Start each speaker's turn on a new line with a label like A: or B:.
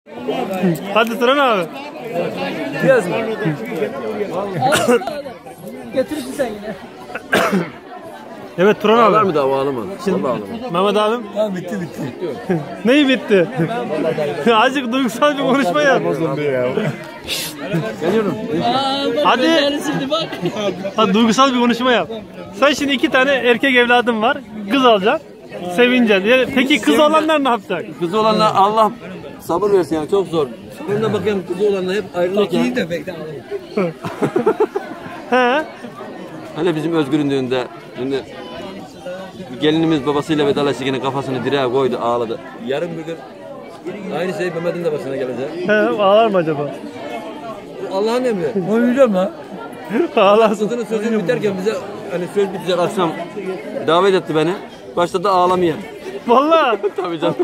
A: Hadi Turan abi.
B: Biraz mı?
C: Götürürsün sen yine.
A: Evet Turan
B: Ağlar
A: abi.
B: mı daha ağlama? Vallahi ağlama.
A: Mehmet abim.
C: Tamam bitti.
A: Neyi bitti? Azıcık duygusal bir konuşma yap.
B: Geliyorum.
A: Hadi.
C: Şimdi bak.
A: Hadi duygusal bir konuşma yap. Sen şimdi 2 tane erkek evladın var. Kız alacaksın. Sevineceksin. Yani peki kız olanlar ne yapacak?
B: Kızı olanlar Allah sabır versin yani çok zor. Ben de bakıyorum kızı olanlar hep ayrılırken.
C: İyi de bekle.
A: He?
B: Hani bizim Özgür'ün düğünde şimdi gelinimiz babasıyla vedalaşırken kafasını direğe koydu ağladı. Yarın bir gün aynı şey Mehmet'in de başına gelecek.
A: He, ağlar mı acaba?
B: Bu Allah'ın emri.
C: Oynuyor mu?
A: Ağlarsın.
B: Kızının sözü biterken bize hani söz bitecek akşam davet etti beni. Başladı ağlamaya.
A: Vallahi.
B: Tabii canım.